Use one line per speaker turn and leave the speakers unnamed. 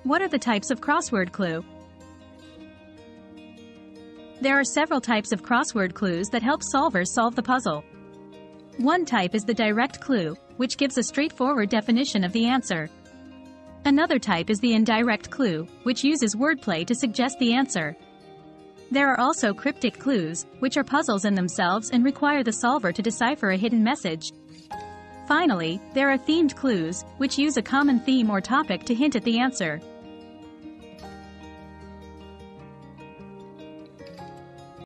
What are the types of crossword clue? There are several types of crossword clues that help solvers solve the puzzle. One type is the direct clue, which gives a straightforward definition of the answer. Another type is the indirect clue, which uses wordplay to suggest the answer. There are also cryptic clues, which are puzzles in themselves and require the solver to decipher a hidden message. Finally, there are themed clues, which use a common theme or topic to hint at the answer.